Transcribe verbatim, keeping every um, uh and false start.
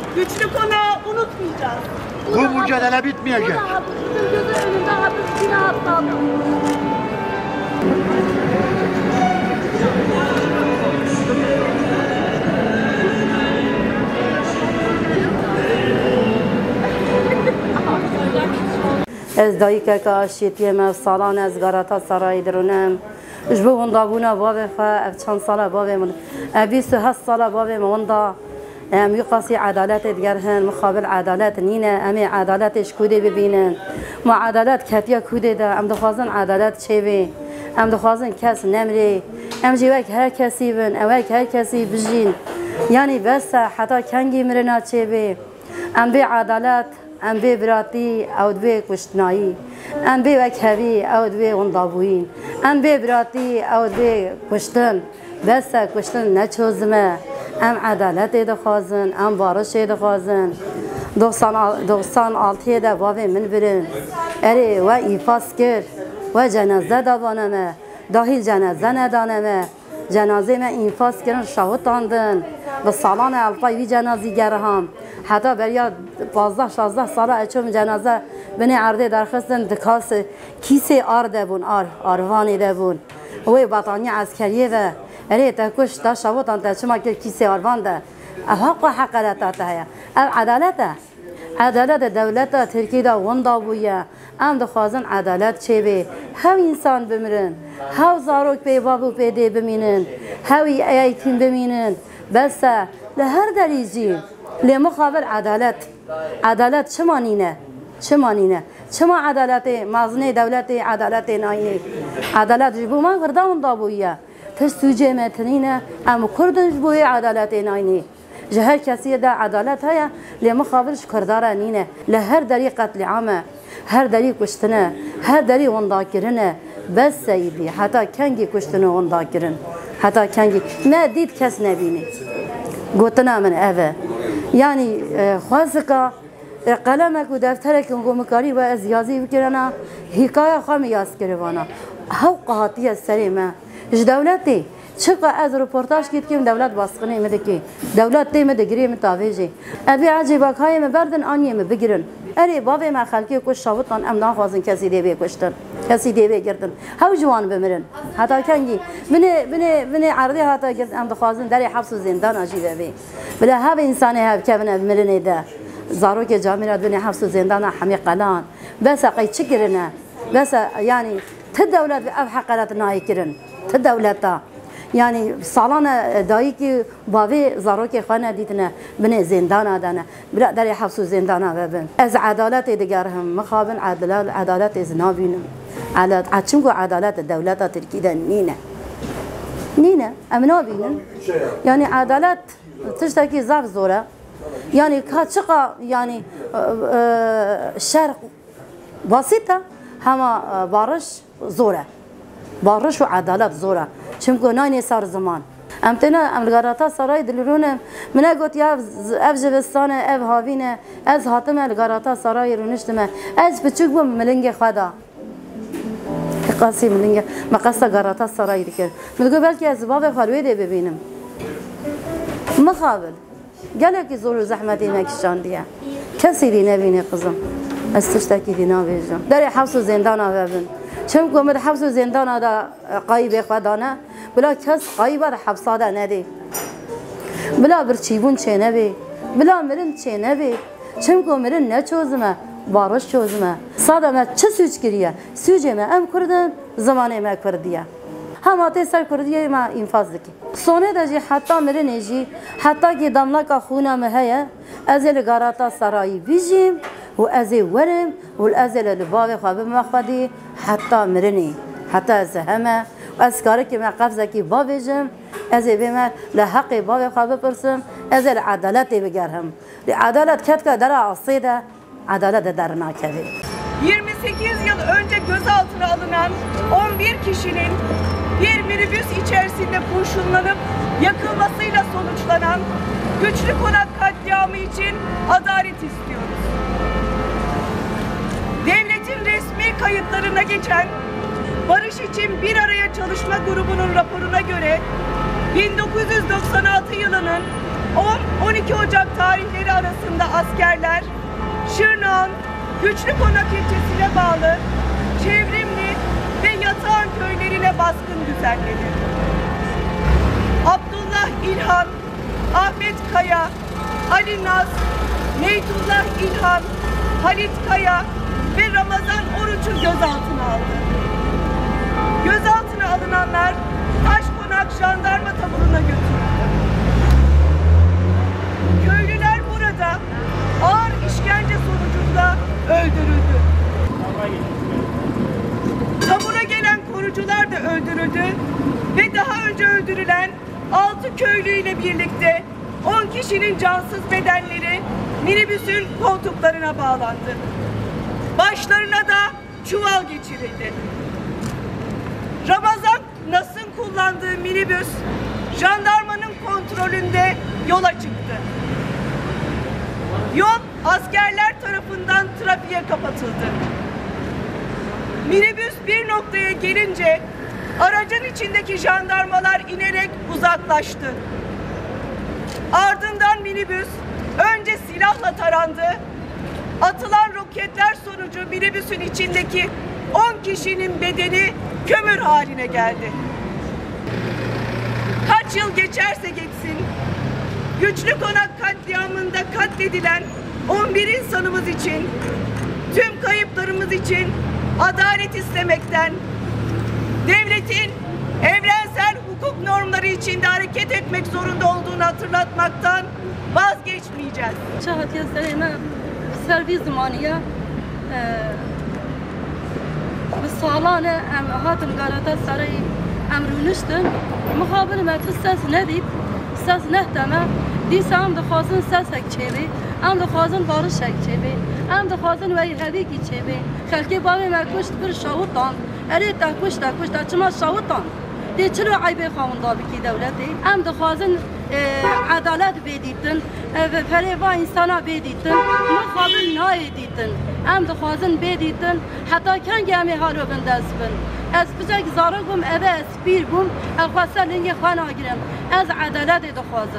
Güçlü Konağı unutmayacağız. Bu mücadele bitmeyecek. Bu da hapisten gözü önünde hapistine atladı. Ez dayıkek aşitiyem ev salan ez garata sarayı dirunum. Ji bo wenda bûna bavê xwe ev çend sala bavê min ev bîst û heft sala bavê min wenda em wî qasî edaletê diger hin muqabil edalet nîne em ê edaletê ji Kûdê bibînin. Ma edalet ketiya Kûdê de em dixwazin edalet çêbê. Em dixwazin kes nemrê. Em jî wek her kesî bin ew wek her kesî bijîn. Yani besa heta kengî mirina çêbê. Em bê edalet em bê biratî ew dibê kuştinayî. Em bê wek hevî ew dibê wendabûyîn. Em bê biratî ew dibê kuştin. Besa kuştin neçozime. Em edaletê dixwazin, em barişê dixwazin. doxsan altıyê de bavê min birin. Erê we îfas kir. We cenazê davane me. Dahîl cenazê nedane me. Cenazê me îfas kirin şahitan bi salan elpay wî cenazî geriham. Heta beriya panzdeh şazdeh sala eçûm cenaze binê erdê derxistin dikas kîsê ar debûn ar arvanê debûn. Wê betaniye eskeriyê ve erê te kuş te şahitan te çima kir kîsê arvan de. Ev heqa heqareta te heye. Ev edalet e. Edalet e devleta Tirkiye de wenda bûye. Em dixwazin edalet çêbê. Hev însan bimirin. Hev zarok pê bav û pêdê bimînin. Hew yetîm bimînin. Besa li her derî jî lê muqabil edalet. Edalet çima nîne? Çima nîne? Çima edaletê mezinê devletê edaletê nayîne? Edalet ji bo me girda wenda bûye. Tiş sûcê me tinîne em Kurdin ji bo wê edaletê nayîne. Ji her kesî de edalet heye lê muqabil ji Kurdara nîne. Li her derî qetliam e. Her derî kuştin e. Her derî wendakirin e. Besa îdî heta kengî kuştin û wendakirin. Heta kengî me dît kes nebînî. Gotina min ev e. Yani xwazika qelemek û defterekên gomikarî ve ez yazî bikirina hîkaya xwe me yaz kirivana. Hewqa hatiye serê me. Ji dewletê çiqa ez reportaj kîtkim dewlet baskınê me dike. Dewlet tê me digirê min tavê jî. Ev ê ecêbakayê me berdin aniyê me bigirin. Erê bavê me xelkê kuş şavitan em naxwazin kesî dêvê kuştin. Kesî dêvê girtin. Hew ciwan bimirin. Heta kengî binê binê binê erdê hata girtin em dixwazin derê hebs û zîndana jî vebê. Bila hev însanê hev kevin ev mirinê de. Zarokê camîra binê hebs û zîndana hemî qelan. Besa qey çi kirine? Besa yani ti dewlet ev heqaret nayê kirin. Ti dewleta. Yani salana dayîkî bavê zarokê xwe nedîtine binê zîndana dane. Bila derê hebs û zîndana vebin. Ez edaletê digerihim. Mixabin edalet ez nabînim. Çimku edalet dewleta Tirkiye de nîne. Nîne. Em nabînin. Yani edalet tiştekî zaf zor e. Yani kaçıqa yani şer basit e. Hema barış zor e. Barış û edalet zor e. Çimku nayê sar ziman. Em têne em li garata sarayê dilîrûne min got ya ev jivistane ev havîne ez hatime li garata sarayê rûniştime ez biçûk bûm milingê xwe da qasî milingê me qesa garata sarayê dikir min got belkî ez bavê xwe wê dê bibînim mixabil gelekî zor û zehmetê me kişandiye kesî dî nebîne qizim ez tiştekî dî navêjim derê hebs û zîndana vebin çimku min hebs û zîndana da qayîbê xwe dane bila kes qayîba da hebsa da nedê bila birçîbûn çê nebê bila mirin çê nebê çimku mirin neçozime barış çozime sada me çi sûç kiriye sûcê me em Kurdin zimanê me Kurdiye hema tê ser Kurdiyê me înfaz dike sonê de jî heta mirinê jî heta kî demleka xûna me heye ez ê li garata sarayî bijîm û ez ê werim û ez ê li bavê xwe bime xwedî heta mirinê heta ez heme ez karekî me qebzekî bavêjim ez ê bê me li heqê bavê xwe bipirsim ez ê li edaletê bigerhim li edalet ketka dera asê de adalet de dernakevê. yirmi sekiz yıl önce gözaltına alınan on bir kişinin bir minibüs içerisinde kurşunlanıp yakılmasıyla sonuçlanan Güçlü Konak katliamı için adalet istiyoruz. Devletin resmi kayıtlarına geçen Barış için Bir Araya Çalışma Grubu'nun raporuna göre bin dokuz yüz doksan altı yılının on on iki Ocak tarihleri arasında askerler Şırnak'ın Güçlü Konak ilçesine bağlı Çevrimli ve Yatağan köylerine baskın düzenledi. Abdullah İlhan, Ahmet Kaya, Ali Naz, Neytullah İlhan, Halit Kaya ve Ramazan Oruç'u gözaltına aldı. Gözaltına alınanlar Taşkonak Jandarma taburuna götürüldü. Köylüler burada ağır işkence sonucunda öldürüldü. Tabura gelen korucular da öldürüldü ve daha önce öldürülen altı köylü ile birlikte on kişinin cansız bedenleri minibüsün koltuklarına bağlandı. Başlarına da çuval geçirildi. Ramazan Nas'ın kullandığı minibüs jandarmanın kontrolünde yola çıktı. Yol askerler tarafından trafiğe kapatıldı. Minibüs bir noktaya gelince aracın içindeki jandarmalar inerek uzaklaştı. Ardından minibüs önce silahla tarandı. Atılan roketler sonucu minibüsün içindeki on kişinin bedeni kömür haline geldi. Kaç yıl geçerse geçsin, Güçlü Konak katliamında katledilen on bir insanımız için, tüm kayıplarımız için adalet istemekten, devletin evrensel hukuk normları içinde hareket etmek zorunda olduğunu hatırlatmaktan vazgeçmeyeceğiz. شهد يستلم سربي زمانية بالصالانة أم هاتم قالتا سري أمرونشتن مخابل ما تساس نديب ساس نهتمه دیس هم دخوازن ساسک چیبی هم دخوازن بارشک چیبی هم دخوازن وی هدی کی چیبی خلکی باوی مکشت بر شاوطان اری تکوش تکوش تچما شاوطان دی چلو عیب خواهنده بکی دولتی هم دخوازن عدالت بدیتن و پریوا انسانا بدیتن مخابل نای دیتن هم دخوازن بدیتن حتی کنگی همی هارو بندست بن از بچه زارگم اوه اسپیر بوم اخواسته لنگ خوان آگیرم از عدالت دخوازن